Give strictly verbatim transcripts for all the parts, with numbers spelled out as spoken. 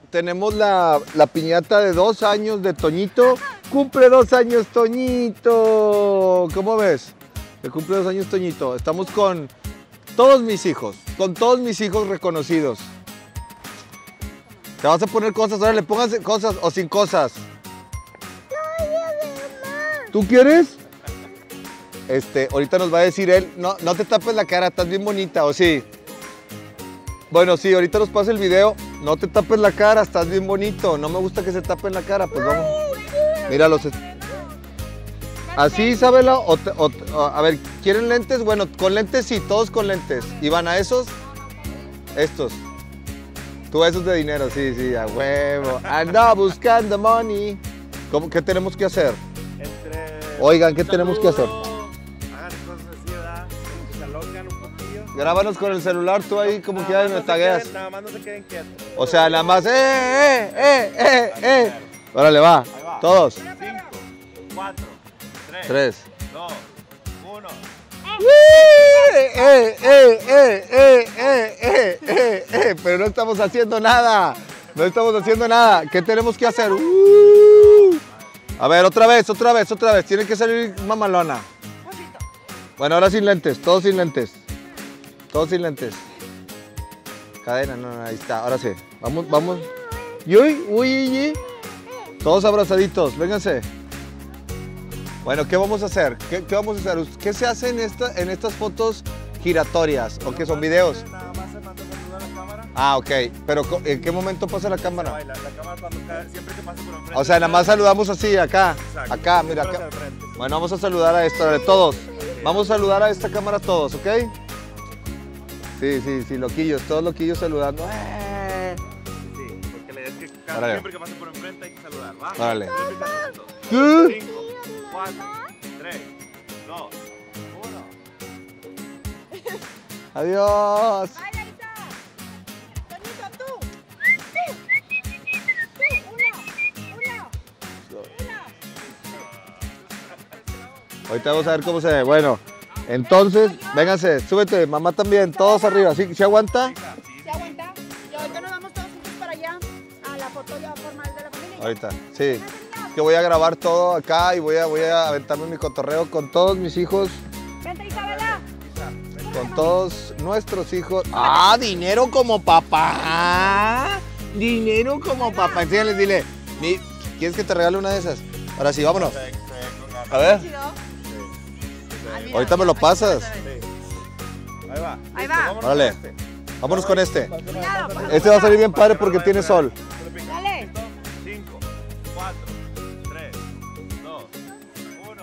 tenemos la, la piñata de dos años de Toñito. ¡Cumple dos años, Toñito! ¿Cómo ves? Que cumple dos años, Toñito. Estamos con todos mis hijos, con todos mis hijos reconocidos. Te vas a poner cosas, ahora le pongas cosas o sin cosas. No, yo de ¿Tú quieres? Este, ahorita nos va a decir él, no, no te tapes la cara, estás bien bonita, ¿o sí? Bueno, sí, ahorita nos pasa el video, no te tapes la cara, estás bien bonito, no me gusta que se tapen la cara, pues vamos. Mira los... ¿Así, Isabela? O te, o, o, a ver, ¿quieren lentes? Bueno, con lentes sí, todos con lentes. ¿Y van a esos? Estos. Tú esos de dinero, sí, sí, a huevo. Anda buscando money. ¿Cómo, ¿Qué tenemos que hacer? Entre Oigan, ¿qué tenemos que hacer? Hagan cosas así, ¿verdad? Se alongan un poquillo. Grábanos con el celular, tú ahí como que ya me tagueas. Nada más no se queden quietos. O sea, nada más, eh, eh, eh, eh, eh. Órale, va. va. Todos. cinco, cuatro, tres, Tres. dos, uno. Eh, eh, eh, eh, eh, eh, eh, eh, pero no estamos haciendo nada. No estamos haciendo nada. ¿Qué tenemos que hacer? Uh. A ver, otra vez, otra vez, otra vez. Tiene que salir mamalona. Bueno, ahora sin lentes, todos sin lentes. Todos sin lentes. Cadena, no, no, ahí está. Ahora sí. Vamos, vamos. Y uy, uy, uy, uy. Todos abrazaditos, vénganse. Bueno, ¿qué vamos a hacer? ¿Qué, qué vamos a hacer? ¿Qué se hace en, esta, en estas fotos giratorias? ¿O qué son videos? Nada más se manda a la cámara. Ah, ok. Pero ¿en qué momento pasa la cámara? La, la cámara cuando cae, siempre que pase por enfrente. O sea, nada más saludamos así, acá. Exacto. Acá, mira, Siempre acá. hacia el frente. Bueno, vamos a saludar a esto, de todos. Vamos a saludar a esta cámara todos, ¿ok? Sí, sí, sí, loquillos, todos loquillos saludando. ¡Eh! Sí, porque la idea es que cada, Órale. siempre que pase por enfrente hay que saludar, ¿va? Órale. ¿Qué? cinco, cuatro, tres, dos, uno. Adiós. Vaya, Isa. Toñito, tú. Uno, uno, uno. Ahorita vamos a ver cómo se ve. Bueno, entonces, vénganse, súbete, mamá también, todos arriba. ¿Sí, ¿sí aguanta? ¿Se aguanta? Y ahorita nos vamos todos juntos para allá a la foto ya formal de la familia. Ahorita, sí. Que voy a grabar todo acá y voy a, voy a aventarme mi cotorreo con todos mis hijos, Vente, Isabela. con todos nuestros hijos. ¡Ah, dinero como papá! Dinero como papá. Enséñales, dile, mi- ¿quieres que te regale una de esas? Ahora sí, vámonos. A ver, ahorita me lo pasas. Ahí va. Ahí Listo, va. vámonos Órale. con este. Vámonos con este. Cuidado, pues. Este va a salir bien padre porque tiene sol. Dale. cinco, cuatro, tres, dos, uno.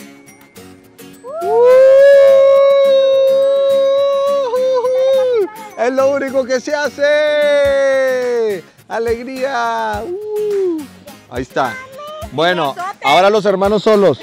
Es lo único que se hace. Alegría. Uh. Ahí está. Bueno, ahora los hermanos solos.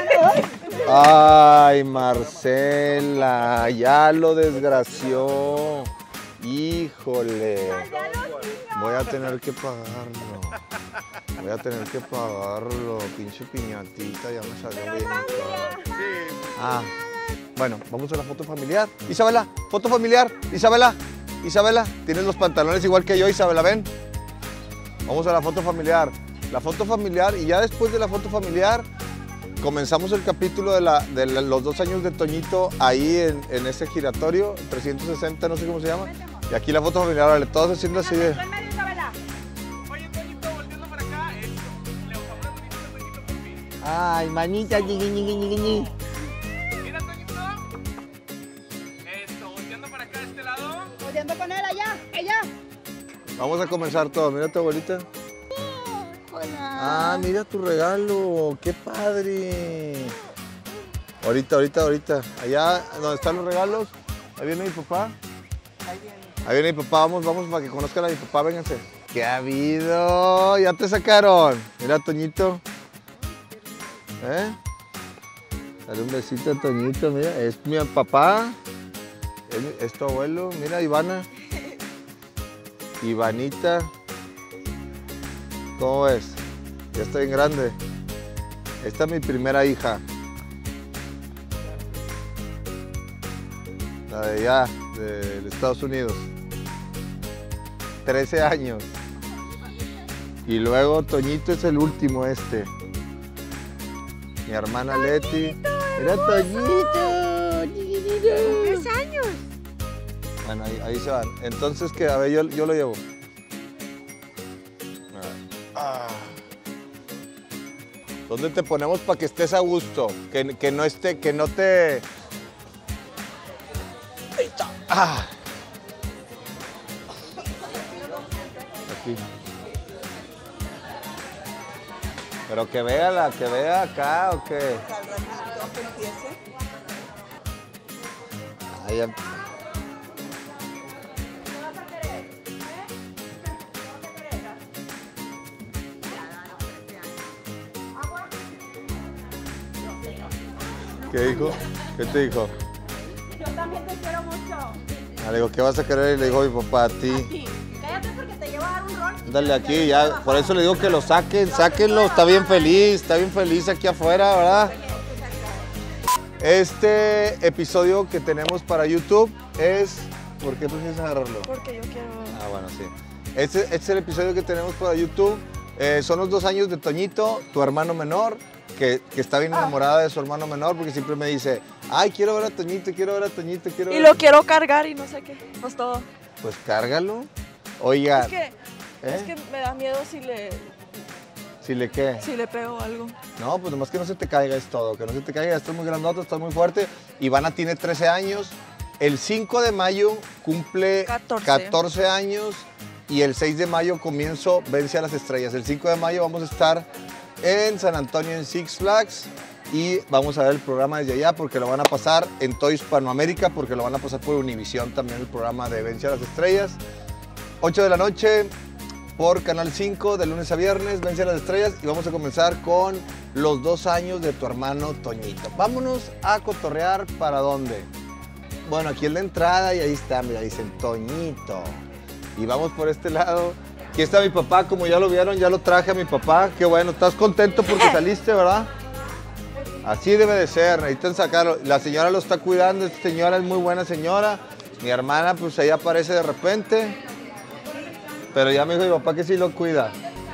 Ay, Marcela, ya lo desgració. Híjole. Voy a tener que pagarlo. Voy a tener que pagarlo. Pinche piñatita, ya me salió bien caro. Ah, bueno, vamos a la foto familiar. Isabela, foto familiar. Isabela, Isabela, tienes los pantalones igual que yo, Isabela, ven. Vamos a la foto familiar. La foto familiar y ya después de la foto familiar comenzamos el capítulo de, la, de la- los dos años de Toñito ahí en, en ese giratorio, trescientos sesenta, no sé cómo se llama. Y aquí la foto familiar, vale, todos haciendo así de... Tú en medio, Isabela. Oye, Toñito, volteando para acá. Eso. Le bajamos la manita a Toñito por mí. Ay, manita, ñi, ñi, ñi, ñi, ñi. Mira, Toñito. Eso, volteando para acá de este lado. Volviendo con él allá, allá. Vamos a comenzar todo, mira tu abuelita. Hola. Ah, mira tu regalo, qué padre. Ahorita, ahorita, ahorita. Allá donde están los regalos, ahí viene mi papá. Ahí viene mi papá, vamos, vamos para que conozcan a mi papá, vénganse. ¿Qué ha habido? Ya te sacaron. Mira, Toñito. ¿Eh? Dale un besito a Toñito, mira, es mi papá. Es, mi- es tu abuelo, mira, Ivana. Ivanita. ¿Cómo ves? Ya estoy bien grande. Esta es mi primera hija. La de allá, de, de Estados Unidos. trece años. Y luego Toñito es el último este. Mi hermana Leti. Mira Toñito. Tres años. Bueno, ahí, ahí se van. Entonces, que a ver, yo, yo lo llevo. Ah. ¿Dónde te ponemos para que estés a gusto? Que, que no esté, que no te... Ahí está. Ah. Aquí. Pero que vea la, que vea acá o qué. Ahí ya. ¿Qué dijo? ¿Qué te dijo? Yo también te quiero mucho. Ah, le digo, ¿qué vas a querer? Y le dijo mi papá, a ti. A ti. Cállate porque te llevo a dar un rol. Dale aquí, ya. Por eso le digo que lo saquen, sáquenlo. Está bien feliz, está bien feliz aquí afuera, ¿verdad? Este episodio que tenemos para YouTube es... ¿Por qué prefieres agarrarlo? Porque yo quiero... Ah, bueno, sí. Este, este es el episodio que tenemos para YouTube. Eh, son los dos años de Toñito, tu hermano menor, que, que está bien enamorada de su hermano menor porque siempre me dice, ay, quiero ver a Toñito, quiero ver a Toñito, quiero Y ver lo a... quiero cargar y no sé qué, pues todo. Pues cárgalo. Oiga, Es que, ¿eh? es que me da miedo si le, ¿Si le qué? si le pego algo. No, pues nomás que no se te caiga es todo, que no se te caiga, estás muy grandote, estás muy fuerte. Ivana tiene trece años, el cinco de mayo cumple catorce. catorce años y el seis de mayo comienzo Vence a las Estrellas. El cinco de mayo vamos a estar en San Antonio en Six Flags y vamos a ver el programa desde allá porque lo van a pasar en toda Hispanoamérica, porque lo van a pasar por Univisión también el programa de Vence a las Estrellas. ocho de la noche por Canal cinco, de lunes a viernes, Vence a las Estrellas, y vamos a comenzar con los dos años de tu hermano Toñito. Vámonos a cotorrear, ¿para dónde? Bueno, aquí es la entrada y ahí está, mira, dicen Toñito. Y vamos por este lado. Aquí está mi papá, como ya lo vieron, ya lo traje a mi papá. Qué bueno, ¿estás contento porque saliste, verdad? Así debe de ser, necesitan sacarlo. La señora lo está cuidando, esta señora es muy buena señora. Mi hermana, pues ahí aparece de repente. Pero ya me dijo mi papá que sí lo cuida.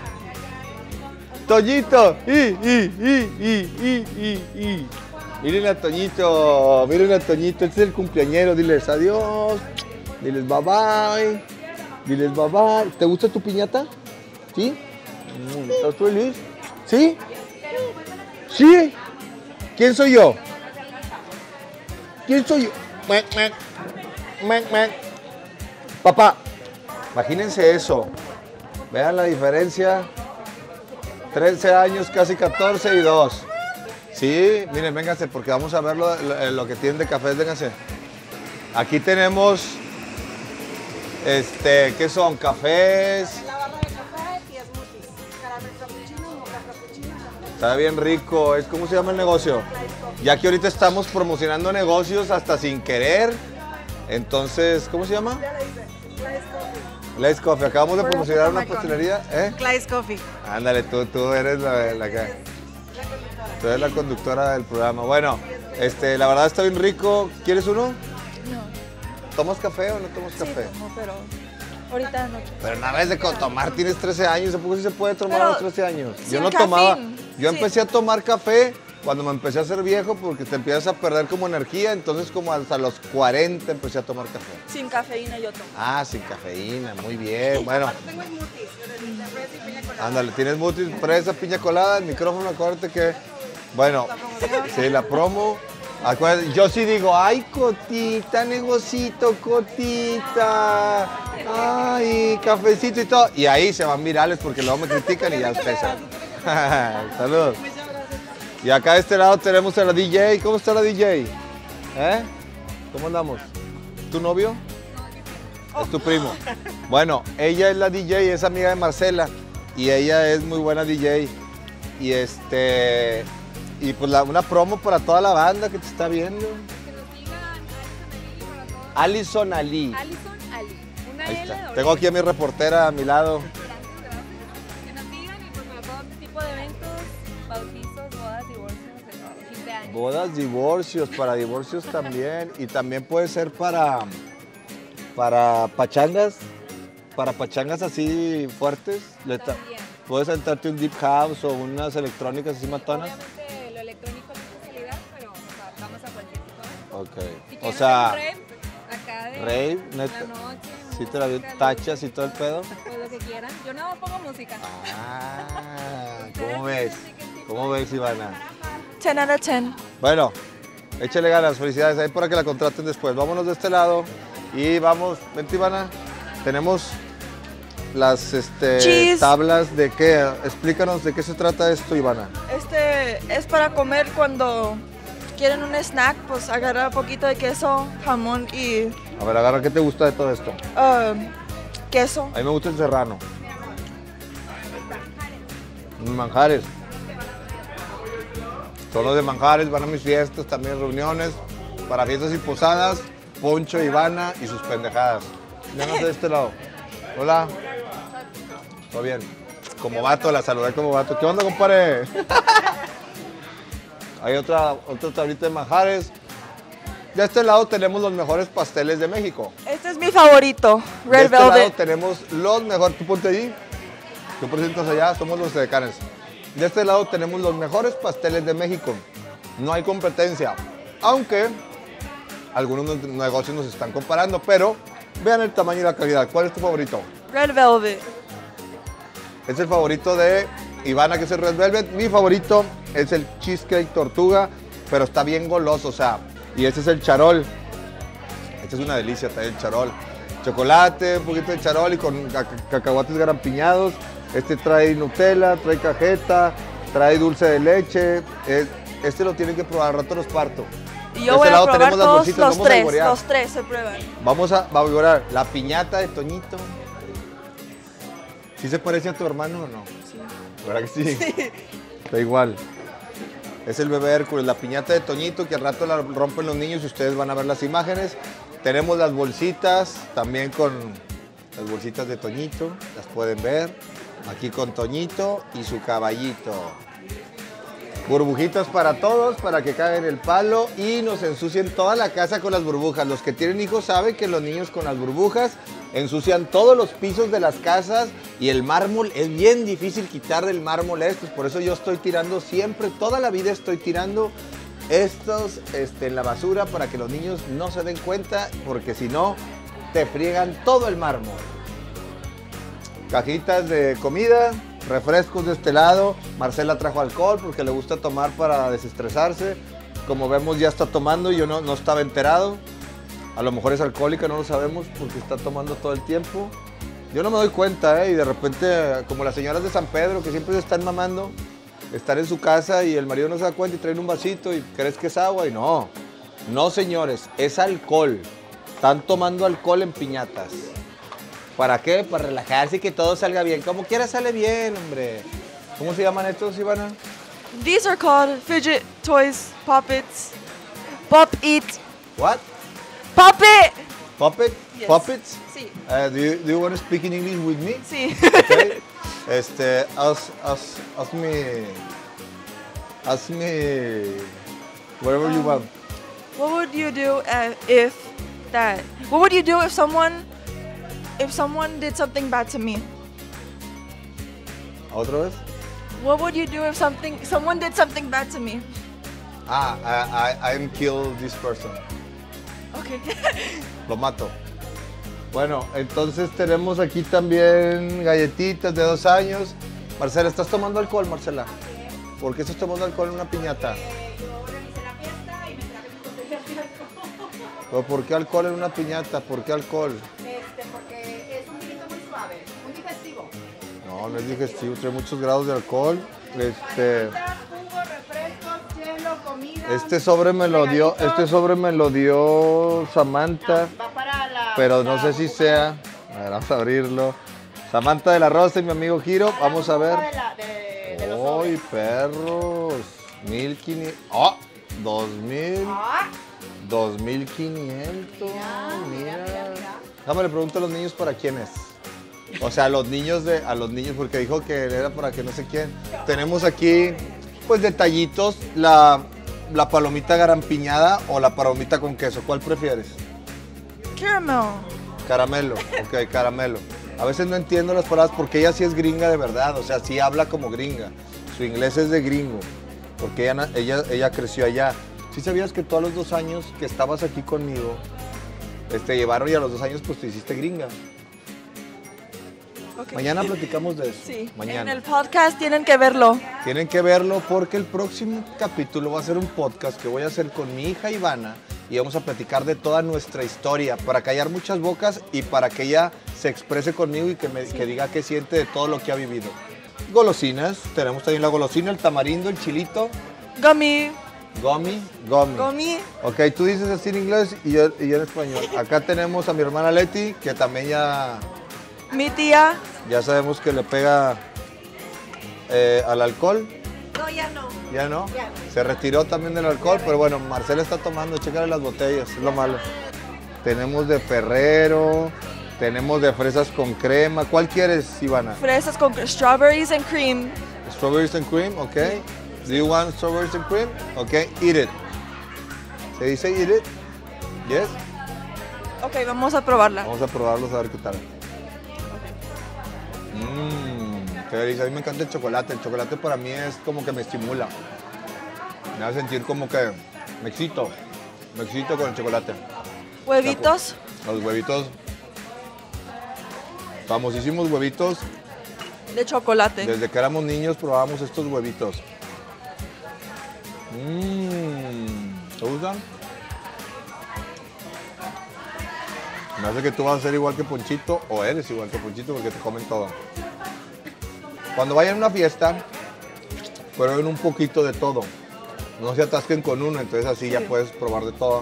Toñito, y, y, y, y, y, y. Miren a Toñito, miren a Toñito, este es el cumpleañero, diles adiós, diles bye bye, diles bye bye. ¿Te gusta tu piñata? ¿Sí? ¿Estás feliz? ¿Sí? ¿Sí? ¿Quién soy yo? ¿Quién soy yo? Mec, mec, mec, mec. Papá, imagínense eso, vean la diferencia, trece años, casi catorce y dos. Sí, miren, vénganse, porque vamos a ver lo, lo, lo que tienen de cafés, vénganse. Aquí tenemos, este, ¿qué son? Cafés. La barra de café y smoothies. Caramel frappuccino, mocha frappuccino. Está bien rico, es ¿cómo se llama el negocio? Ya que ahorita estamos promocionando negocios hasta sin querer. Entonces, ¿cómo se llama? Ya le dice, Clyde's Coffee. Lace Coffee, acabamos de Por promocionar la una pastelería, ¿eh? Clyde's Coffee. Ándale, tú, tú eres la, la que... Tú eres la conductora del programa. Bueno, este, la verdad está bien rico. ¿Quieres uno? No, ¿Tomas café o no tomas sí, café? tomo, pero ahorita no. Pero nada vez de co- tomar, tienes trece años. ¿A poco sí se puede tomar Pero a los trece años? Yo sin no tomaba. cafeína, Yo sí. empecé a tomar café cuando me empecé a hacer viejo porque te empiezas a perder como energía. Entonces como hasta los cuarenta empecé a tomar café. Sin cafeína yo tomo. Ah, sin cafeína, muy bien. Bueno, Tengo smoothies de, de fresa y piña colada. ándale, tienes smoothies, fresa, piña colada, el micrófono, acuérdate que... Bueno, sí, la promo. Acuérdate, yo sí digo, ay, Cotita, negocito, Cotita. Ay, cafecito y todo. Y ahí se van virales porque luego me critican y ya ustedes saben. Saludos. Y acá de este lado tenemos a la D J. ¿Cómo está la D J? ¿Eh? ¿Cómo andamos? ¿Tu novio? Es tu primo. Bueno, ella es la D J, es amiga de Marcela. Y ella es muy buena D J. Y este... Y pues la- una promo para toda la banda que te está viendo. Que nos digan Alison Ali para todos. Alison Ali. Alison Ali. Una Ahí L está. doble. Tengo aquí a mi reportera a mi lado. Gracias, gracias. Que nos digan y pues para todo tipo de eventos, bautizos, bodas, divorcios, de todo, quince años. Bodas, divorcios, para divorcios también. Y también puede ser para, para pachangas, para pachangas así fuertes. Le ta- También. ¿Puedes sentarte un deep house o unas electrónicas así matonas? Obviamente lo electrónico es mi especialidad, pero o sea, vamos a cualquier tipo. Ok. Si O quieres sea, hacer un rave, acá de rave, la neta. noche, ¿Sí te la vi música, tachas y todo el pedo? pues lo que quieran. Yo no pongo música. Ah, ¿cómo ves? ¿Cómo ves, Ivana? ten out of ten. Bueno, échale ganas, felicidades ahí para que la contraten después. Vámonos de este lado y vamos, vente Ivana. Tenemos las este, Cheese. tablas de qué. Explícanos de qué se trata esto, Ivana. Este es para comer cuando quieren un snack, pues agarrar un poquito de queso, jamón y A ver, agarra, ¿qué te gusta de todo esto? uh, queso. A mí me gusta el serrano. Manjares. Son los de manjares, van a mis fiestas, también reuniones, para fiestas y posadas, Poncho, Ivana y sus pendejadas. Vénganse de este lado. Hola. ¿Todo bien? Como vato, la saludé como vato. ¿Qué onda, compadre? Hay otra, otra tablita de manjares. De este lado tenemos los mejores pasteles de México. Este es mi favorito, De Red este lado Velvet. tenemos los mejores. Tú ponte allí. Tú presentas allá, somos los decanes. De este lado tenemos los mejores pasteles de México. No hay competencia. Aunque algunos negocios nos están comparando, pero vean el tamaño y la calidad. ¿Cuál es tu favorito? Red Velvet. Es el favorito de Ivana, que es el Red Velvet. Mi favorito es el Cheesecake Tortuga, pero está bien goloso, o sea. Y este es el charol. Este es una delicia también el charol. Chocolate, un poquito de charol y con caca- cacahuates garampiñados. Este trae Nutella, trae cajeta, trae dulce de leche. Es- Este lo tienen que probar, al rato los parto. Y De yo este voy a lado probar tenemos las todos bolsitas, los vamos a tres, saborear. los tres se prueban. Vamos a valorar la piñata de Toñito. ¿Sí se parece a tu hermano o no? Sí. ¿Verdad que sí? Sí. Está igual. Es el bebé Hércules, la piñata de Toñito, que al rato la rompen los niños y ustedes van a ver las imágenes. Tenemos las bolsitas, también con las bolsitas de Toñito, las pueden ver. Aquí con Toñito y su caballito. Burbujitas para todos, para que caigan el palo y nos ensucien toda la casa con las burbujas. Los que tienen hijos saben que los niños con las burbujas ensucian todos los pisos de las casas y el mármol es bien difícil quitar del mármol estos. Por eso yo estoy tirando siempre, toda la vida estoy tirando estos este, en la basura para que los niños no se den cuenta, porque si no, te friegan todo el mármol. Cajitas de comida, refrescos de este lado. Marcela trajo alcohol porque le gusta tomar para desestresarse. Como vemos ya está tomando y yo no, no estaba enterado. A lo mejor es alcohólica, no lo sabemos porque está tomando todo el tiempo. Yo no me doy cuenta, ¿eh? Y de repente, como las señoras de San Pedro que siempre se están mamando, estar en su casa y el marido no se da cuenta y traen un vasito y crees que es agua y no. No, señores, es alcohol. Están tomando alcohol en piñatas. ¿Para qué? Para relajarse y que todo salga bien. Como quiera sale bien, hombre. ¿Cómo se llaman estos, Ivana? These are called fidget toys, poppets, pop it, What? pop it. Puppet? Yes. Puppets? Sí, Uh, do, you, do you want to speak in English with me? sí. Okay. Este, haz, haz, hazme, hazme, whatever you want. What would you do uh, if that? What would you do if someone, if someone did something bad to me? ¿Otra vez? What would you do if something, someone did something bad to me? Ah, I, I, I'm kill this person. Okay. Lo mato. Bueno, entonces tenemos aquí también galletitas de dos años. Marcela, ¿estás tomando alcohol, Marcela? ¿Por qué estás tomando alcohol en una piñata? Yo organicé la fiesta y me traje mi botella de alcohol. ¿Pero por qué alcohol en una piñata? ¿Por qué alcohol? Este, porque es un vinito muy suave, muy digestivo. No, no es digestivo, trae muchos grados de alcohol. Este, Palomitas, jugo, refrescos, hielo, comida. este sobre me lo dio, regalitos. este sobre me lo dio Samantha, Va para la. pero no la sé si burbuja. sea. A ver, vamos a abrirlo. Samantha de la Rosa y mi amigo Giro, Para la vamos a ver. burbuja de la- de- de los ¡Ay, sobres. perros! mil quinientos. ¡Oh! dos mil. Ah, dos mil quinientos. mira, mira, mira, mira. Déjame le pregunto a los niños para quién es. O sea, a los niños de, a los niños, porque dijo que era para que no sé quién. Tenemos aquí, pues, detallitos. La, la palomita garampiñada o la palomita con queso. ¿Cuál prefieres? Caramel. Caramelo. Ok, caramelo. A veces no entiendo las palabras porque ella sí es gringa de verdad, o sea, sí habla como gringa. Su inglés es de gringo, porque ella, na- ella, ella creció allá. ¿Sí sabías que tú a los dos años que estabas aquí conmigo, te llevaron y a los dos años pues te hiciste gringa? Ok. Mañana platicamos de eso. Sí, Mañana. en el podcast tienen que verlo. Tienen que verlo porque el próximo capítulo va a ser un podcast que voy a hacer con mi hija Ivana y vamos a platicar de toda nuestra historia para callar muchas bocas y para que ella se exprese conmigo y que, me, que diga qué siente de todo lo que ha vivido. Golosinas, tenemos también la golosina, el tamarindo, el chilito, Gummy, gummy, gummy. gummy. Ok, tú dices así en inglés y yo, y yo en español. Acá tenemos a mi hermana Leti, que también ya, Mi tía. ya sabemos que le pega eh, al alcohol. No, ya no. ¿Ya no? Ya. Se retiró también del alcohol, pero bueno, Marcela está tomando, chécale las botellas, es lo malo. Tenemos de Ferrero, tenemos de fresas con crema. ¿Cuál quieres, Ivana? Fresas con strawberries and cream. Strawberries and cream, ok. Do you want strawberries and cream? Ok, eat it. ¿Se dice eat it? Yes. Ok, vamos a probarla. Vamos a probarlos a ver qué tal. Mmm, qué delicia. A mí me encanta el chocolate. El chocolate para mí es como que me estimula. Me hace sentir como que me excito. Me excito con el chocolate. Huevitos. Los huevitos. Famosísimos huevitos. De chocolate. Desde que éramos niños probábamos estos huevitos. Mmm. ¿Te gustan? Me hace que tú vas a ser igual que Ponchito o eres igual que Ponchito porque te comen todo. Cuando vayan a una fiesta, prueben un poquito de todo. No se atasquen con uno, entonces así ya puedes probar de todo.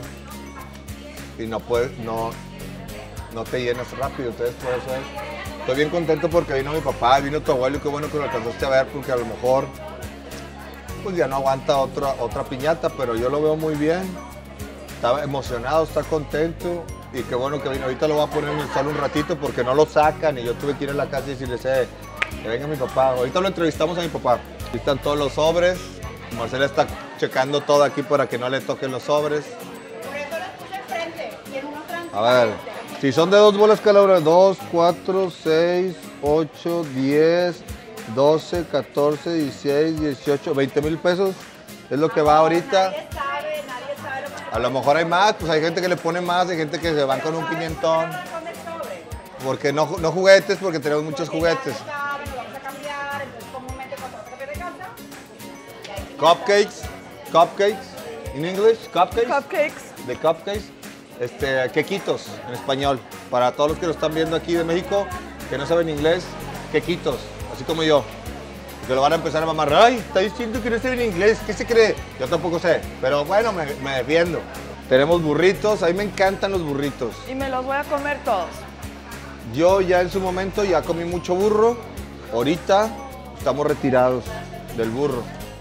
Y no puedes, no, no te llenas rápido, entonces por eso es. Estoy bien contento porque vino mi papá, vino tu abuelo y qué bueno que lo alcanzaste a ver porque a lo mejor pues ya no aguanta otra, otra piñata, pero yo lo veo muy bien. Está emocionado, está contento y qué bueno que vino. Ahorita lo voy a poner en el sol un ratito porque no lo sacan y yo tuve que ir a la casa y decirles, eh, que venga mi papá. Ahorita lo entrevistamos a mi papá. Aquí están todos los sobres. Marcela está checando todo aquí para que no le toquen los sobres. Por eso los puse enfrente y en uno A ver, si son de dos bolas cada hora, dos, cuatro, seis, ocho, diez, doce, catorce, dieciséis, dieciocho, veinte mil pesos. Es lo que va ahorita. Nadie sabe, nadie sabe lo que A lo mejor hay más, pues hay gente que le pone más, hay gente que se van con un quinientón. con el sobre. Porque no, no juguetes, porque tenemos muchos Porque ya juguetes. no saben, lo vamos a cambiar, entonces comúnmente cuando vas a cambiar de casa, y ahí sí Cupcakes, cupcakes, in English, cupcakes, Cupcakes. de cupcakes, este, quequitos en español. Para todos los que lo están viendo aquí de México, que no saben inglés, quequitos, así como yo. Que lo van a empezar a mamar. Ay, está diciendo que no saben inglés, ¿qué se cree? Yo tampoco sé, pero bueno, me, me defiendo. Tenemos burritos, a mí me encantan los burritos. Y me los voy a comer todos. Yo ya en su momento ya comí mucho burro, ahorita estamos retirados del burro.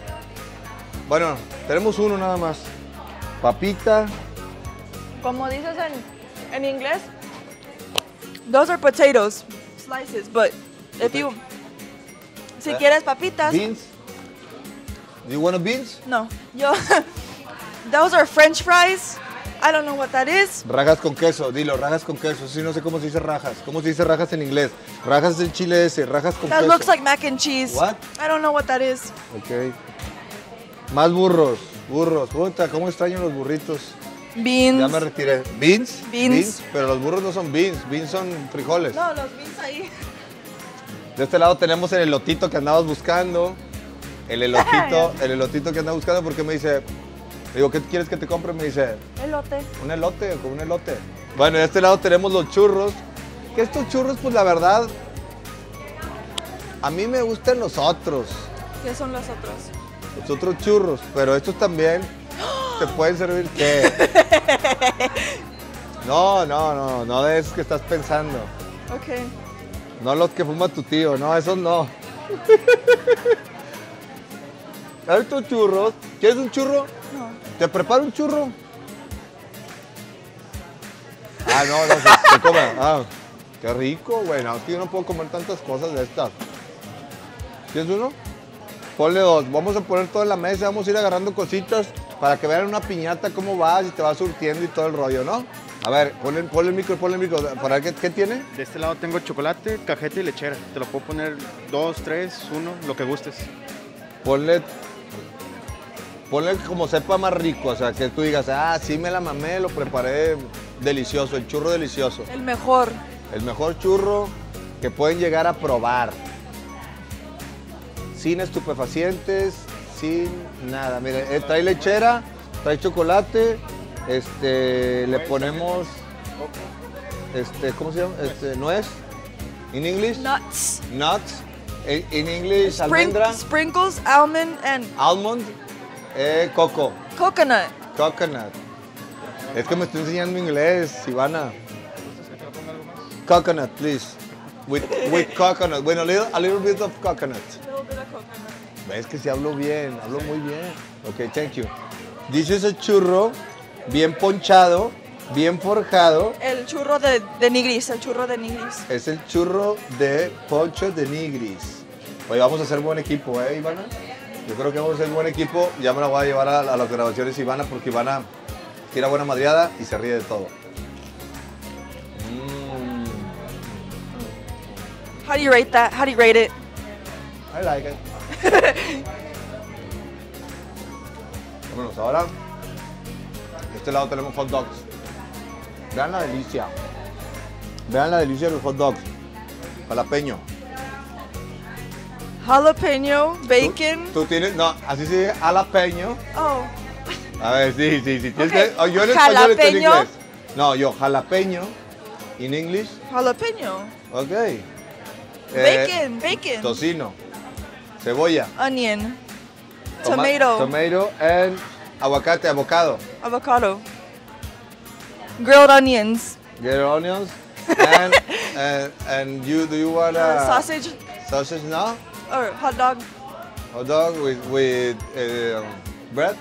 Bueno, tenemos uno nada más. Papita, Como dices en, en inglés, those are potatoes, slices, but if you, si Eh, quieres papitas, beans. Do you want a beans? no, yo, those are French fries. I don't know what that is. Rajas con queso, dilo, rajas con queso. Sí, no sé cómo se dice rajas. ¿Cómo se dice rajas en inglés? Rajas es el chile ese, rajas con That queso. looks like mac and cheese. What? I don't know what that is. Ok. Más burros, burros. Puta, cómo extraño los burritos. Beans. Ya me retiré. ¿Beans? Beans. Pero los burros no son beans, beans son frijoles. No, los beans ahí. De este lado tenemos el elotito que andabas buscando. El elotito, el elotito que andaba buscando porque me dice, le digo, ¿qué quieres que te compre? Me dice, Elote. un elote, con un elote. Bueno, de este lado tenemos los churros. Que estos churros, pues la verdad, a mí me gustan los otros. ¿Qué son los otros? Los otros churros, pero estos también te pueden servir. ¿Qué? No, no, no, no de esos que estás pensando. Ok. No los que fuma tu tío, no, esos no. Estos churros, ¿quieres un churro? No. ¿Te preparo un churro? Ah, no, no, se, se come. Ah, qué rico, güey. No, es que yo no puedo comer tantas cosas de estas. ¿Quieres uno? Ponle dos. Vamos a poner todo en la mesa, vamos a ir agarrando cositas para que vean una piñata cómo vas y te vas surtiendo y todo el rollo, ¿no? A ver, ponle, ponle el micro, ponle el micro. ¿Para qué, qué tiene? De este lado tengo chocolate, cajeta y lechera. Te lo puedo poner dos, tres, uno, lo que gustes. Ponle, ponle como sepa más rico, o sea, que tú digas, ah, sí me la mamé, lo preparé delicioso, el churro delicioso. El mejor. El mejor churro que pueden llegar a probar. Sin estupefacientes, sin nada. Mire, eh, trae lechera, trae chocolate, este, le ponemos, este, ¿cómo se llama? Este, nuez, in English, Nuts. nuts, in, in English, Sprin- almendra, sprinkles, almond, and almond, eh, coco, coconut. coconut. Es que me estoy enseñando inglés, Ivana. Coconut, please. With, with coconut, with a little, a little bit of coconut. Ves que si hablo bien, hablo muy bien. Ok, thank you. This is a churro bien ponchado, bien forjado. El churro de, de nigris, el churro de nigris. Es el churro de Poncho de Nigris. Oye, vamos a hacer buen equipo, ¿eh, Ivana? Yo creo que vamos a hacer buen equipo. Ya me la voy a llevar a, a las grabaciones Ivana porque Ivana tira buena madreada y se ríe de todo. Mm, How do you rate that? How do you rate it? I like it. Vámonos, ahora. De este lado tenemos hot dogs. Vean la delicia. Vean la delicia de los hot dogs. Jalapeño. Jalapeno, bacon. Tú, tú tienes, no, así se dice jalapeño. Oh, A ver, sí, sí, sí. Tienes Ok. que- oh, yo en español y tú en Jalapeño. inglés. No, yo jalapeño. In English. jalapeno. Ok. Eh, Bacon, bacon. Tocino. Cebolla. Onion. toma- Tomato. Tomato and aguacate, avocado. Avocado. Grilled onions. Get onions. And, and, and you, do you want Uh, a sausage sausage now? or hot dog. Hot dog with, with um, bread?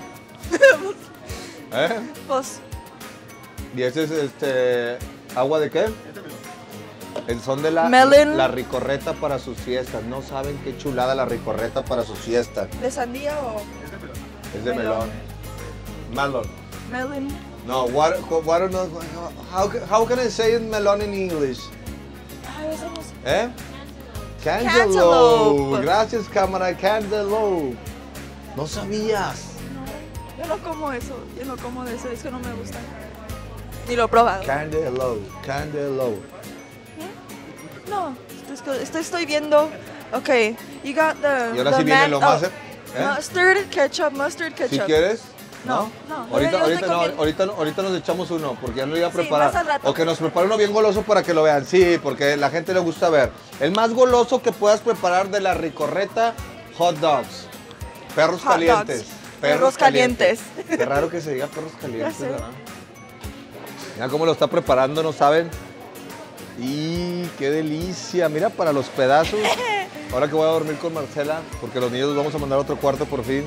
¿Eh? Pues, ¿Y ese es este agua de qué? El son de la, Melon. la ricorreta para sus fiestas. No saben qué chulada la ricorreta para sus fiestas. ¿de sandía o Es de melón. Melon. melon? No, what, what, what, how, how can I say melon in English? Ay, eso no sé. ¿Eh? Cantaloupe. Cantaloupe. Gracias, cámara. Cantaloupe. No sabías. Yo no como eso. Yo no como de eso. Es que no me gusta. Ni lo he probado. Cantaloupe. Cantaloupe. No, es que estoy, estoy viendo. Okay, you got the. Y ahora the sí viene man- lo más. oh, ¿eh? Mustard, ketchup, mustard, ketchup. Si quieres. No, ¿No? no. Ahorita, Yo- yo ahorita, estoy no, comiendo. ahorita, ahorita nos echamos uno, porque ya lo iba a Sí, preparar. más al rato. O que nos prepare uno bien goloso para que lo vean. Sí, porque la gente le gusta ver. El más goloso que puedas preparar de la ricorreta, hot dogs. Perros Hot calientes. dogs. Perros calientes. Qué raro que se diga perros calientes, Ya sé. ¿verdad? Mira cómo lo está preparando, ¿no saben? Y qué delicia. Mira, para los pedazos. Ahora que voy a dormir con Marcela, porque los niños los vamos a mandar a otro cuarto por fin.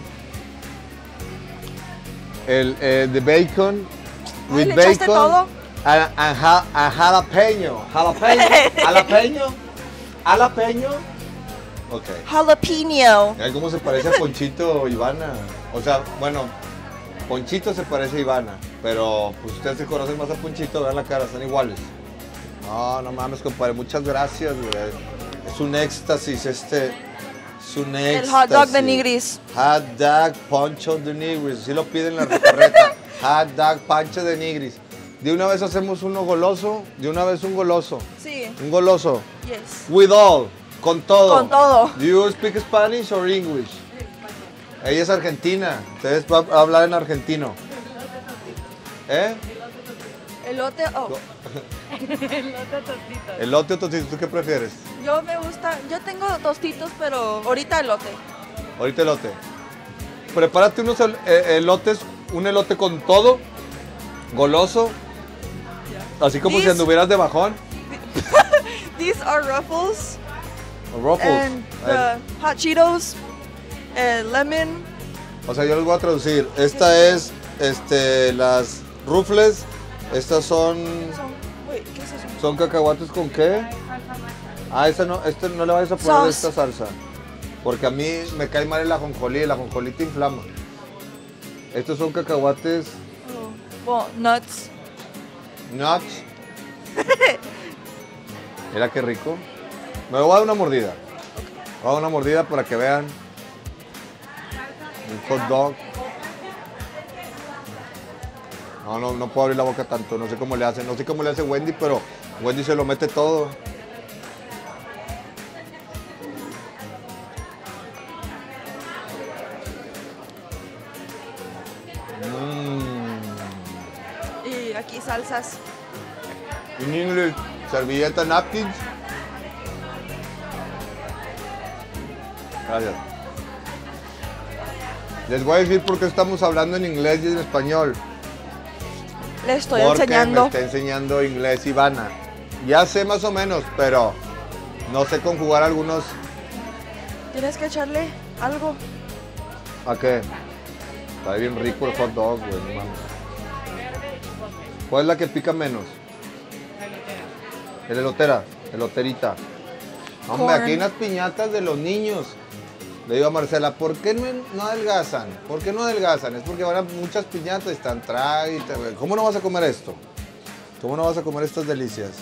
El eh, de bacon, Ay, with ¿le echaste bacon, todo? and, and ja- and jalapeño, jalapeño, jalapeño, jalapeño. Ok. Jalapeno. Mira cómo se parece a Ponchito Ivana. O sea, bueno, Ponchito se parece a Ivana, pero pues ustedes se conocen más a Ponchito, vean la cara, están iguales. No, no mames, compadre, muchas gracias, güey. Es un éxtasis este. Es un éxtasis. El hot dog de nigris. Hot dog Poncho de Nigris. Así lo piden en la recorreta. Hot dog Pancho de Nigris. De una vez hacemos uno goloso. De una vez un goloso. Sí. Un goloso. Yes. With all. Con todo. Con todo. Do you speak Spanish or English? Ella es argentina. Ustedes va a hablar en argentino. ¿Eh? Elote. Oh. Elote o tocino, ¿tú qué prefieres? Yo me gusta. Yo tengo tostitos, pero ahorita elote. Ahorita elote. Prepárate unos el- eh, elotes, un elote con todo, goloso, así como si These- anduvieras de bajón. These are Ruffles O Ruffles. and the hot Cheetos, eh, lemon. O sea, yo les voy a traducir. Esta es este, las Ruffles, estas son, Son, wait, ¿qué es eso? son cacahuates con qué. Ah, esta no, este no le vayas a poner Sauce. esta salsa. Porque a mí me cae mal el ajonjolí, el ajonjolí te inflama. Estos son cacahuates, Oh, well, nuts. Nuts. Mira qué rico. Me voy a dar una mordida. Voy a dar una mordida para que vean. Un hot dog. No, no, no puedo abrir la boca tanto. No sé cómo le hace. No sé cómo le hace Wendy, pero Wendy se lo mete todo. Y aquí salsas. In English, servilleta, napkins. Gracias. Les voy a decir por qué estamos hablando en inglés y en español. Le estoy Porque enseñando. me está enseñando inglés Ivana. Ya sé más o menos, pero no sé conjugar algunos. Tienes que echarle algo. ¿A qué? Está bien rico el hot dog, güey, no mames. ¿Cuál es la que pica menos? El elotera, eloterita. Hombre, Corn. aquí hay unas piñatas de los niños. Le digo a Marcela, ¿por qué no, no adelgazan? ¿Por qué no adelgazan? Es porque van a muchas piñatas y están trae. ¿Cómo no vas a comer esto? ¿Cómo no vas a comer estas delicias?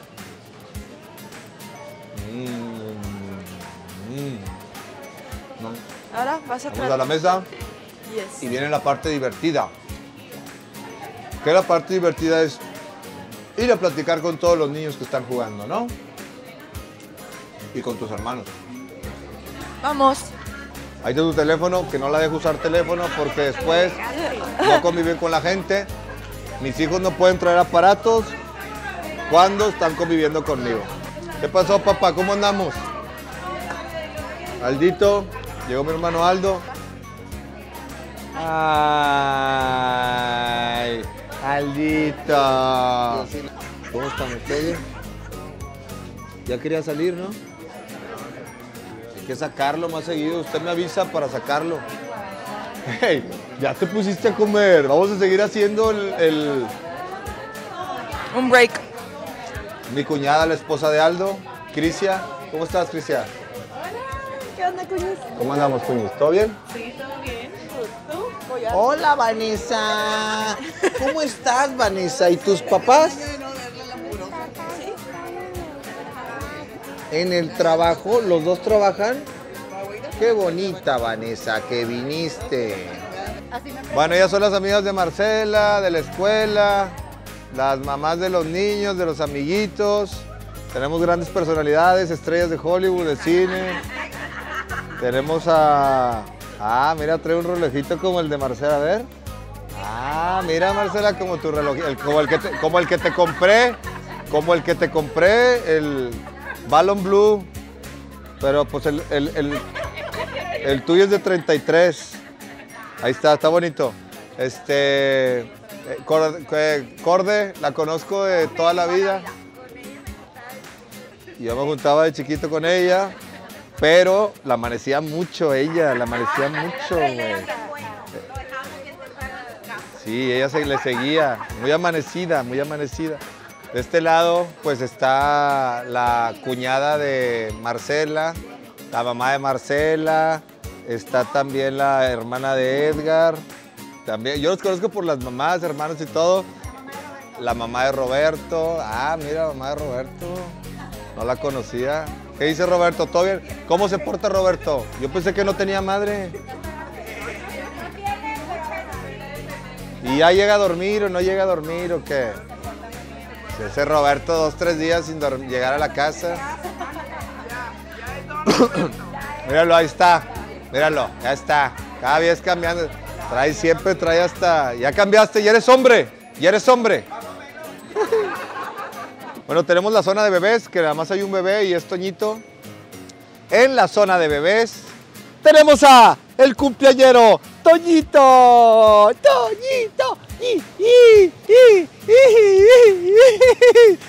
Mm, mm. No. Ahora vas a Vamos a traer. la mesa Yes. y viene la parte divertida. Que la parte divertida es ir a platicar con todos los niños que están jugando, ¿no? Y con tus hermanos. Vamos. Ahí está tu teléfono, que no la dejo usar teléfono porque después no conviven con la gente. Mis hijos no pueden traer aparatos cuando están conviviendo conmigo. ¿Qué pasó, papá? ¿Cómo andamos? Aldito, llegó mi hermano Aldo. Ay, Aldito. ¿Cómo están ustedes? Ya quería salir, ¿no? Hay que sacarlo más seguido. Usted me avisa para sacarlo. Hey, ya te pusiste a comer. Vamos a seguir haciendo el, el... Un break. Mi cuñada, la esposa de Aldo, Crisia. ¿Cómo estás, Crisia? ¿Qué onda, Cuñiz? ¿Cómo andamos, Cuñiz? ¿Todo bien? Sí, todo bien. Hola, Vanessa. ¿Cómo estás, Vanessa? ¿Y tus papás? En el trabajo, ¿los dos trabajan? Qué bonita, Vanessa, que viniste. Bueno, ellas son las amigas de Marcela, de la escuela, las mamás de los niños, de los amiguitos. Tenemos grandes personalidades, estrellas de Hollywood, de cine. Tenemos a... Ah, mira, trae un relojito como el de Marcela, a ver. Ah, mira, Marcela, como tu reloj, el- como, el que te, como el que te compré, como el que te compré, el Ballon Blue. Pero pues el, el, el, el tuyo es de treinta y tres. Ahí está, está bonito. Este, eh, Corde, eh, Corde, la conozco de toda la vida. Yo me juntaba de chiquito con ella, pero la amanecía mucho ella, la amanecía mucho, güey. Sí, ella se le seguía, muy amanecida, muy amanecida. De este lado, pues está la cuñada de Marcela, la mamá de Marcela, está también la hermana de Edgar. También, yo los conozco por las mamás, hermanos y todo. La mamá de Roberto. Ah, mira, mamá de Roberto. No la conocía. ¿Qué dice Roberto? ¿Todo bien? ¿Cómo se porta Roberto? Yo pensé que no tenía madre. ¿Y ya llega a dormir o no llega a dormir o qué? Si ese Roberto dos, tres días sin dorm- llegar a la casa. Míralo, ahí está. Míralo, ya está. Cada vez cambiando. Trae siempre, trae hasta... Ya cambiaste, ya eres hombre. Ya eres hombre. Bueno, tenemos la zona de bebés, que nada más hay un bebé y es Toñito. En la zona de bebés tenemos a el cumpleañero Toñito. Toñito. Y, y, y, y,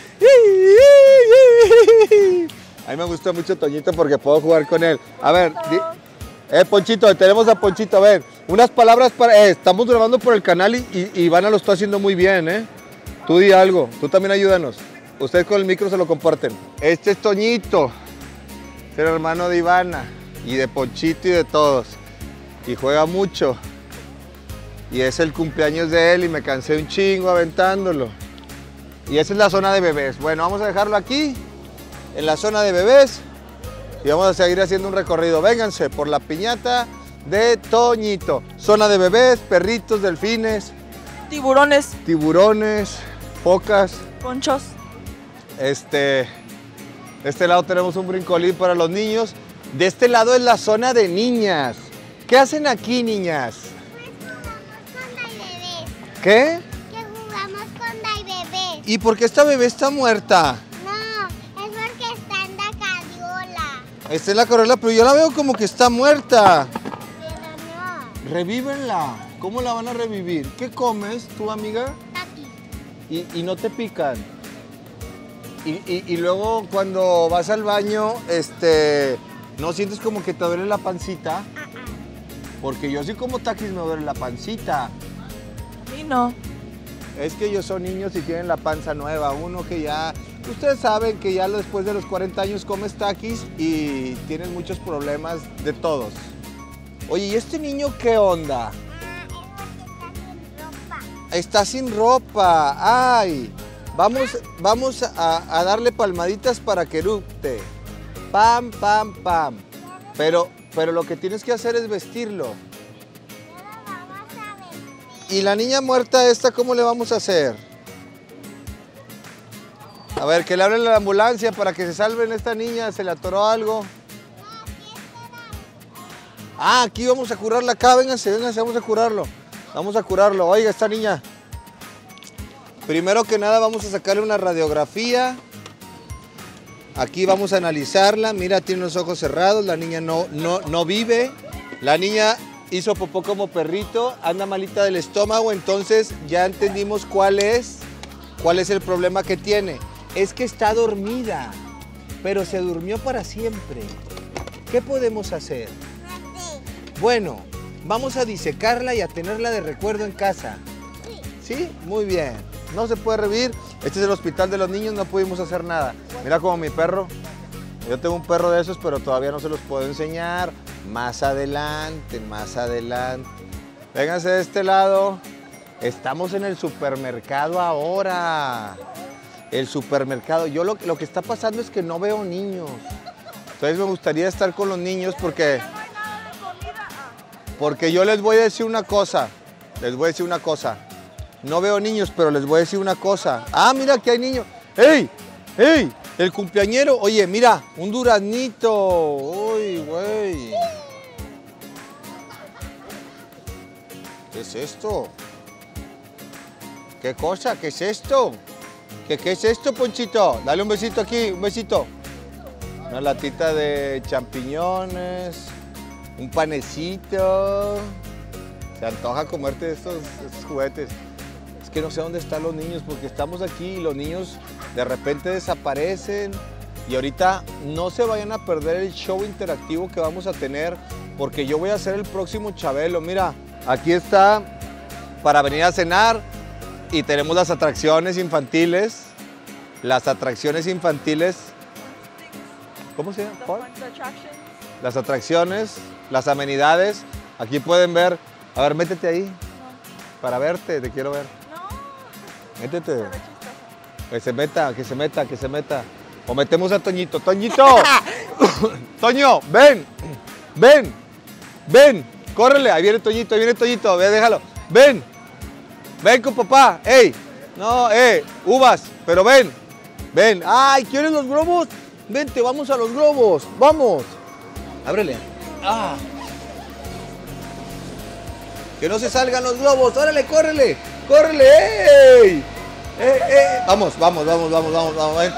y. A mí me gusta mucho Toñito porque puedo jugar con él. A ver, di- eh, Ponchito, tenemos a Ponchito. A ver, unas palabras para... eh, estamos grabando por el canal y, y, y Ivana lo está haciendo muy bien, ¿eh? Tú di algo, tú también ayúdanos. Ustedes con el micro se lo comparten. Este es Toñito, es el hermano de Ivana y de Ponchito y de todos. Y juega mucho. Y es el cumpleaños de él y me cansé un chingo aventándolo. Y esa es la zona de bebés. Bueno, vamos a dejarlo aquí, en la zona de bebés. Y vamos a seguir haciendo un recorrido. Vénganse por la piñata de Toñito. Zona de bebés, perritos, delfines, Tiburones, tiburones, focas. ponchos. Este, de este lado tenemos un brincolín para los niños. De este lado es la zona de niñas. ¿Qué hacen aquí, niñas? ¿Qué? Que jugamos con Dai Bebé. ¿Y por qué esta bebé está muerta? No, es porque está en la carriola. Está en la carriola, pero yo la veo como que está muerta. Pero no. Revívenla. ¿Cómo la van a revivir? ¿Qué comes, tu amiga? Aquí. Y, y no te pican. Y, y, y luego cuando vas al baño, este, ¿no sientes como que te duele la pancita? Ah, ah. Porque yo sí como taquis me duele la pancita. Y no. Es que ellos son niños y tienen la panza nueva. Uno que ya... Ustedes saben que ya después de los cuarenta años comes taquis y tienen muchos problemas de todos. Oye, ¿y este niño qué onda? Ah, es porque está sin ropa. Está sin ropa. ¡Ay! Vamos, vamos a, a darle palmaditas para que erupte. Pam, pam, pam. Pero, pero lo que tienes que hacer es vestirlo. ¿Y la niña muerta esta cómo le vamos a hacer? A ver, que le hablen a la ambulancia para que se salven esta niña, se le atoró algo. Ah, aquí vamos a curarla acá, vénganse, vénganse, vamos a curarlo. Vamos a curarlo. Oiga, esta niña. Primero que nada vamos a sacarle una radiografía. Aquí vamos a analizarla. Mira, tiene los ojos cerrados, la niña no, no, no vive. La niña hizo popó como perrito, anda malita del estómago, entonces ya entendimos cuál es, cuál es el problema que tiene. Es que está dormida, pero se durmió para siempre. ¿Qué podemos hacer? Bueno, vamos a disecarla y a tenerla de recuerdo en casa. ¿Sí? Muy bien. No se puede revivir. Este es el hospital de los niños, no pudimos hacer nada. Mira como mi perro. Yo tengo un perro de esos, pero todavía no se los puedo enseñar. Más adelante, más adelante. Vénganse de este lado. Estamos en el supermercado ahora. El supermercado. Yo lo, lo que está pasando es que no veo niños. Entonces me gustaría estar con los niños porque... Porque yo les voy a decir una cosa. Les voy a decir una cosa. No veo niños, pero les voy a decir una cosa. Ah, mira que hay niños. ¡Ey! ¡Ey! El cumpleañero. Oye, mira, un duraznito. Uy, güey. ¿Qué es esto? ¿Qué cosa? ¿Qué es esto? ¿Qué, qué es esto, Ponchito? Dale un besito aquí, un besito. Una latita de champiñones. Un panecito. Se antoja comerte estos, estos juguetes. Es que no sé dónde están los niños porque estamos aquí y los niños de repente desaparecen. Y ahorita no se vayan a perder el show interactivo que vamos a tener porque yo voy a ser el próximo Chabelo. Mira, aquí está para venir a cenar y tenemos las atracciones infantiles. Las atracciones infantiles. ¿Cómo se llama? ¿Cuál? Las atracciones, las amenidades. Aquí pueden ver. A ver, métete ahí. Para verte, te quiero ver. Métete. Que se meta, que se meta, que se meta. O metemos a Toñito. ¡Toñito! ¡Toño! ¡Ven! ¡Ven! ¡Ven! ¡Córrele! Ahí viene Toñito, ahí viene Toñito. Ve, déjalo. ¡Ven! ¡Ven con papá! ¡Ey! No, eh, uvas, pero ven. Ven. ¡Ay! ¿Quieres los globos? Vente, vamos a los globos. ¡Vamos! Ábrele. ¡Ah! Que no se salgan los globos. ¡Órale, córrele! ¡Córrele! ¡Ey! ¡Eh, eh! Vamos, vamos, vamos, vamos, vamos, vamos, vente.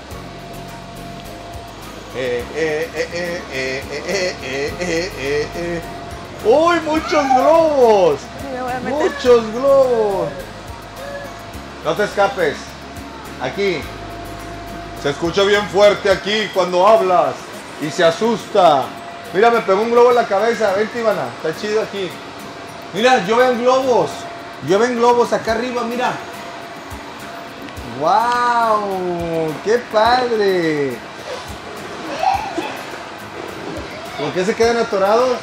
Eh, eh, eh, eh, eh, eh, eh, eh, eh, eh. ¡Uy, muchos globos! Me voy a meter. ¡Muchos globos! No te escapes. Aquí. Se escucha bien fuerte aquí cuando hablas. Y se asusta. Mira, me pegó un globo en la cabeza. Vente, Ivana. Está chido aquí. Mira, llueven globos. Llueven globos acá arriba, mira. ¡Wow! ¡Qué padre! ¿Por qué se quedan atorados?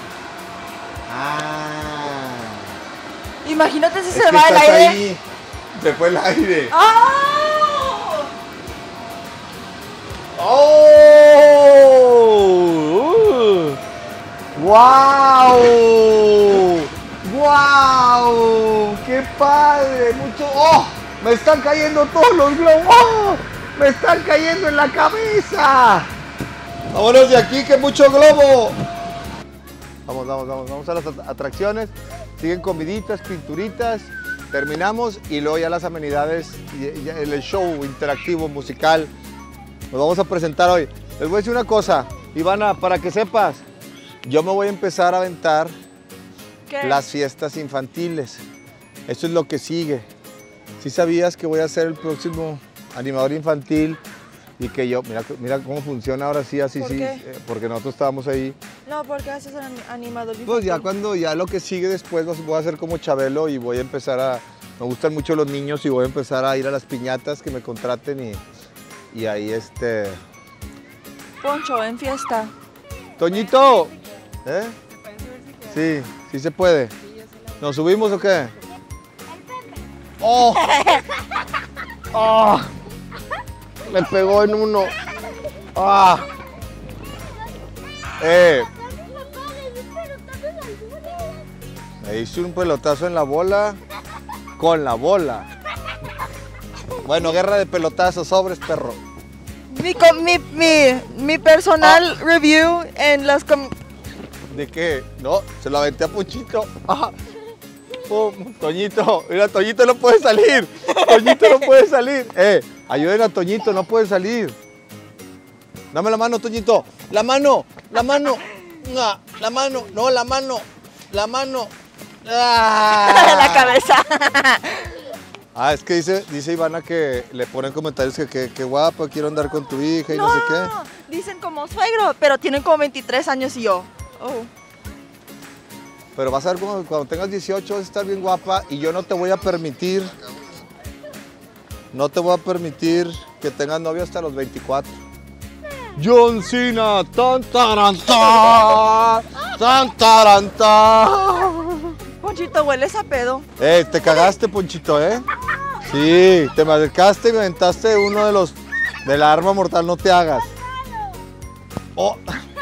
Ah. Imagínate si Es se que va el estás aire. ahí. Se fue el aire. ¡Oh! ¡Oh! ¡Wow! ¡Wow! ¡Qué padre! Mucho. ¡Oh! ¡Me están cayendo todos los globos! ¡Oh! ¡Me están cayendo en la cabeza! ¡Vámonos de aquí, que mucho globo! Vamos, vamos, vamos. Vamos a las atracciones. Siguen comiditas, pinturitas. Terminamos y luego ya las amenidades y el show interactivo musical. Nos vamos a presentar hoy. Les voy a decir una cosa, Ivana, para que sepas, yo me voy a empezar a aventar ¿Qué? las fiestas infantiles. Esto es lo que sigue. ¿Sí sabías que voy a ser el próximo animador infantil? Y que yo, mira, mira cómo funciona ahora sí, así, ¿Por sí, qué? eh, porque nosotros estábamos ahí. No, porque haces un animador. Pues ya cuando, ya lo que sigue después, voy a hacer como Chabelo y voy a empezar a, me gustan mucho los niños y voy a empezar a ir a las piñatas que me contraten y, y ahí este... Poncho, en fiesta. Toñito, ¿eh? Sí, sí se puede. ¿Nos subimos o qué? ¡Oh! ¡Oh! Me pegó en uno. ¡Ah! ¡Eh! Me hice un pelotazo en la bola. Con la bola. Bueno, guerra de pelotazos, sobres, perro. Mi, com- mi, mi, mi personal Ah. review en las... com- ¿De qué? No, se lo aventé a Ponchito. Ah. Pum, Toñito, mira, Toñito no puede salir. Toñito no puede salir. Eh, ayuden a Toñito, no puede salir. Dame la mano, Toñito. La mano, la mano. No, la mano, no, la mano. La mano. Ah. la cabeza. Ah, es que dice, dice Ivana que le ponen comentarios que que, que guapa, quiero andar con tu hija y no, No, sé no, qué. no, dicen como suegro, pero tienen como veintitrés años y yo. Oh. Pero vas a ver cuando, cuando tengas dieciocho vas a estar bien guapa y yo no te voy a permitir, no te voy a permitir que tengas novio hasta los veinticuatro. John Cena, tan tarantá, tan tarantá. Ponchito, hueles a pedo. Eh, te cagaste, Ponchito, ¿eh? Sí, te me acercaste y me aventaste uno de los, de la arma mortal, no te hagas. Oh.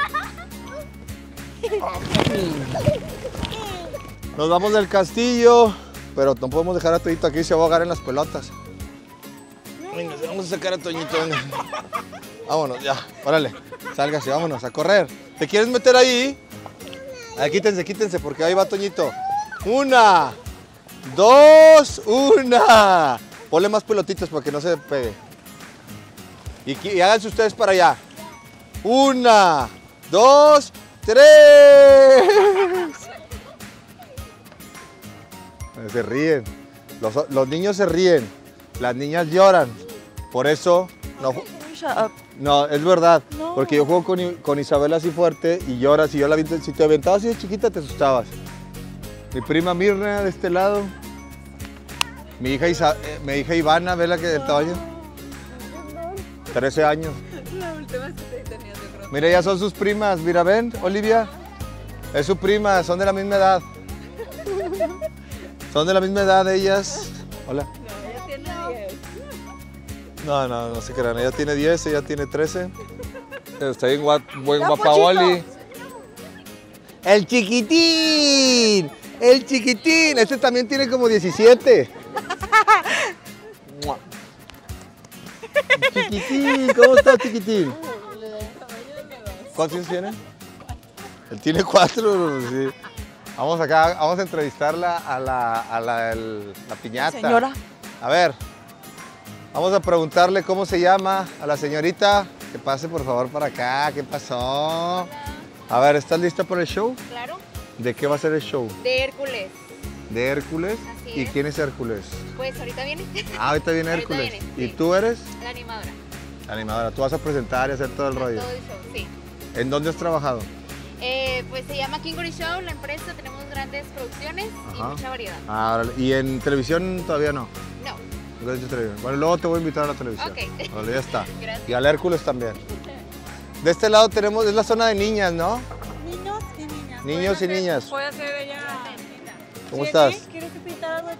Nos vamos del castillo, pero no podemos dejar a Toñito aquí, se va a ahogar en las pelotas. Venga, vamos a sacar a Toñito, venga. Vámonos, ya, órale, sálgase, vámonos a correr. ¿Te quieres meter ahí? Ahí, quítense, quítense, porque ahí va Toñito. Una, dos, una. Ponle más pelotitas para que no se pegue. Y, y háganse ustedes para allá. Una, dos, tres. Se ríen. Los, los niños se ríen. Las niñas lloran. Por eso no, Shut up. no es verdad. No. Porque yo juego con, con Isabel así fuerte y lloras. Y yo la vi, si te aventabas así de chiquita te asustabas. Mi prima Mirna de este lado. Mi hija, Isa, eh, mi hija Ivana, ¿ves que el tamaño? trece años. La última que te tenía de pronto. Mira, ya son sus primas. Mira, ven, Olivia. Es su prima, son de la misma edad. Son de la misma edad ellas. Hola. No, ella tiene diez. No, no, no se crean. Ella tiene diez, ella tiene trece. Está bien guap, buen Ya, guapawoli. ¡El chiquitín! ¡El chiquitín! Este también tiene como diecisiete. Mua. Chiquitín, ¿cómo estás, chiquitín? ¿Cuántos años tiene? Él tiene cuatro, sí. Vamos acá, vamos a entrevistarla a la, a la, el- la piñata. Señora. A ver, vamos a preguntarle cómo se llama a la señorita. Que pase por favor para acá, ¿qué pasó? A ver, ¿estás lista para el show? Claro, ¿De qué va a ser el show? de Hércules. ¿De Hércules? Así ¿Y es. quién es Hércules? Pues ahorita viene Ah, ahorita viene Ahorita Hércules. viene, ¿Y sí. tú eres? la animadora. La animadora. Tú vas a presentar y hacer todo el rollo. Todo el show, sí. ¿En dónde has trabajado? Eh, pues se llama Kingery Show, la empresa. Tenemos grandes producciones Ajá. y mucha variedad. Ah, órale. ¿Y en televisión todavía no? No, Nunca has hecho televisión. Bueno, luego te voy a invitar a la televisión. Ok. Órale, ya está. Gracias. Y al Hércules también. De este lado tenemos, es la zona de niñas, ¿no? Niños y niñas. Niños y niñas. Puede ser ella. ¿Cómo estás? ¿Quieres que pintar algo chile?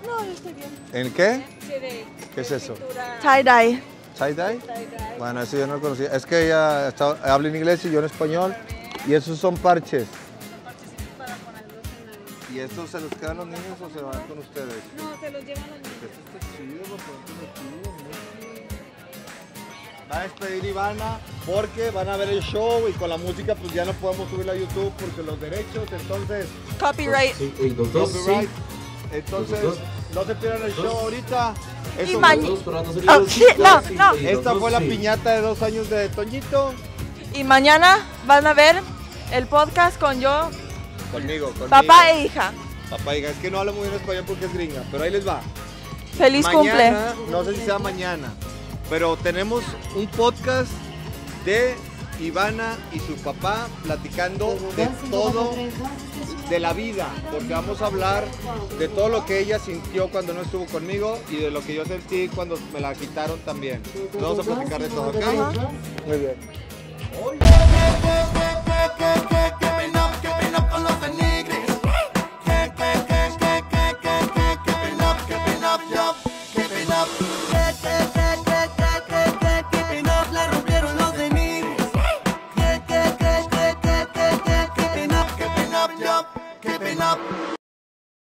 No, yo estoy bien. ¿En qué? Sí, de ¿Qué es eso? Tie-dye. ¿Tie-dye? Bueno, eso yo no lo conocía. Es que ella está- habla en inglés y yo en español. Y esos son parches. para ponerlos en la... ¿Y estos se los quedan los niños o se van con ustedes? No, se los llevan los niños. Esto está chido, lo ponemos chido, ¿no? Va a despedir Ivana porque van a ver el show y con la música pues ya no podemos subirla a YouTube porque los derechos, entonces... Copyright. Sí, eh, los dos, Copyright. sí. Entonces, Los dos. no se pierdan el show ahorita. Y Esto- mañana. Los dos, pero no sería Oh, los sí, dos, no, sí, no. y los Esta dos, fue la sí. piñata de dos años de Toñito. Y mañana van a ver el podcast con yo, Conmigo, conmigo. papá e hija. Papá, hija, es que no hablo muy bien español porque es gringa, pero ahí les va. Feliz cumple. Mañana, no sé si sea mañana, pero tenemos un podcast de Ivana y su papá platicando de todo de la vida, porque vamos a hablar de todo lo que ella sintió cuando no estuvo conmigo y de lo que yo sentí cuando me la quitaron también. Vamos a platicar de todo, ¿ok? Muy bien.